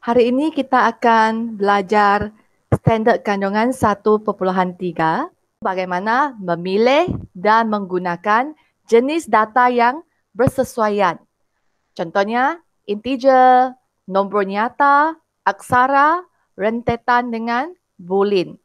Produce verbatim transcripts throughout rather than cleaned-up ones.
Hari ini kita akan belajar standard kandungan satu perpuluhan tiga, bagaimana memilih dan menggunakan jenis data yang bersesuaian. Contohnya, integer, nombor nyata, aksara, rentetan dengan boolean.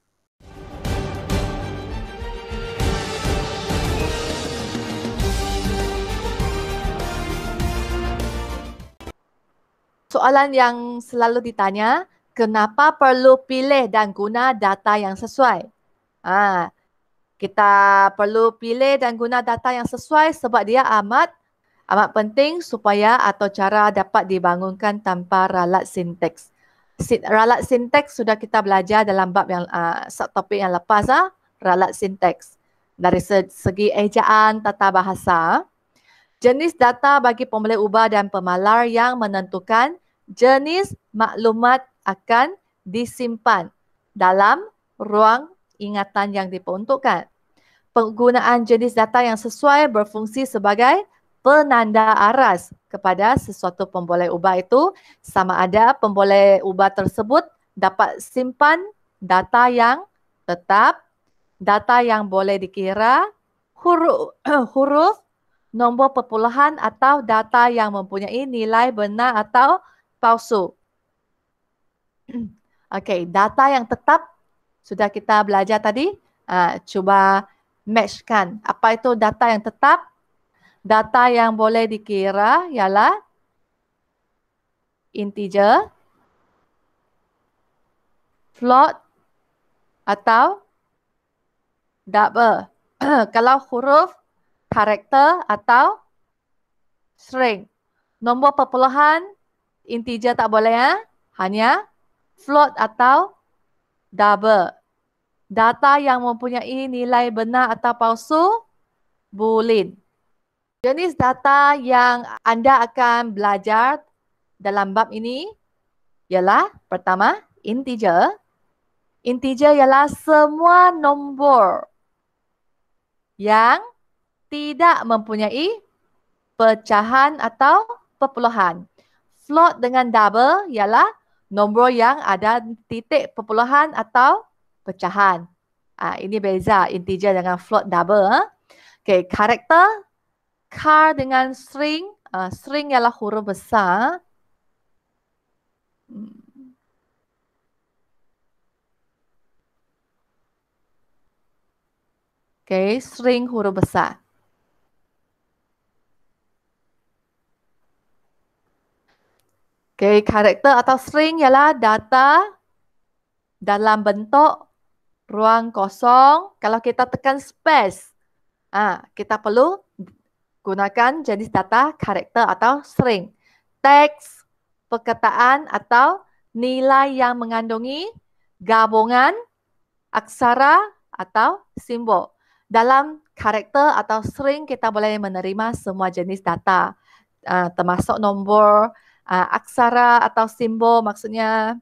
Soalan yang selalu ditanya, kenapa perlu pilih dan guna data yang sesuai? Ha, kita perlu pilih dan guna data yang sesuai sebab dia amat amat penting supaya atau cara dapat dibangunkan tanpa ralat sinteks. Ralat sinteks sudah kita belajar dalam bab yang uh, subtopik yang lepas, ha? Ralat sinteks. Dari segi ejaan tata bahasa, jenis data bagi pemboleh ubah dan pemalar yang menentukan jenis maklumat akan disimpan dalam ruang ingatan yang diperuntukkan. Penggunaan jenis data yang sesuai berfungsi sebagai penanda aras kepada sesuatu pemboleh ubah itu sama ada pemboleh ubah tersebut dapat simpan data yang tetap, data yang boleh dikira, huruf, huruf nombor perpuluhan atau data yang mempunyai nilai benar atau palsu. Okey, data yang tetap sudah kita belajar tadi. Uh, cuba matchkan. Apa itu data yang tetap? Data yang boleh dikira ialah integer, float atau double. Kalau huruf, karakter atau string. Nombor perpuluhan, integer tak boleh, ya? Hanya float atau double. Data yang mempunyai nilai benar atau palsu, boolean. Jenis data yang anda akan belajar dalam bab ini ialah pertama, integer. Integer ialah semua nombor yang tidak mempunyai pecahan atau perpuluhan. Float dengan double ialah nombor yang ada titik perpuluhan atau pecahan. Ah, ini beza integer dengan float double. Ha? Okey, karakter, char dengan string. Uh, string ialah huruf besar. Hmm. Okey, string huruf besar. Okey, karakter atau string ialah data dalam bentuk ruang kosong. Kalau kita tekan space, ah, kita perlu gunakan jenis data karakter atau string. Teks, perkataan atau nilai yang mengandungi gabungan aksara atau simbol. Dalam karakter atau string kita boleh menerima semua jenis data, uh, termasuk nombor, uh, aksara atau simbol, maksudnya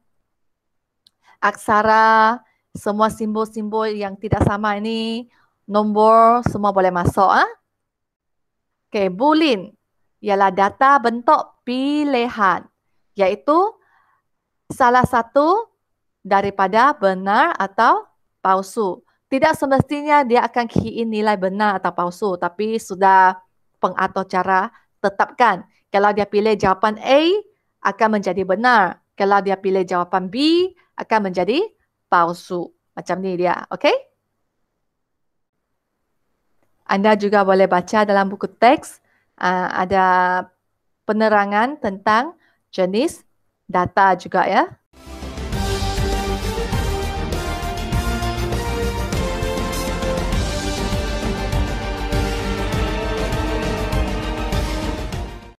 aksara, semua simbol-simbol yang tidak sama ini, nombor, semua boleh masuk. Ah. Okey, boolean ialah data bentuk pilihan, iaitu salah satu daripada benar atau palsu. Tidak semestinya dia akan key in nilai benar atau palsu, tapi sudah pengatur cara tetapkan. Kalau dia pilih jawapan A, akan menjadi benar. Kalau dia pilih jawapan B, akan menjadi palsu. Macam ni dia, okey? Anda juga boleh baca dalam buku teks, uh, ada penerangan tentang jenis data juga, ya.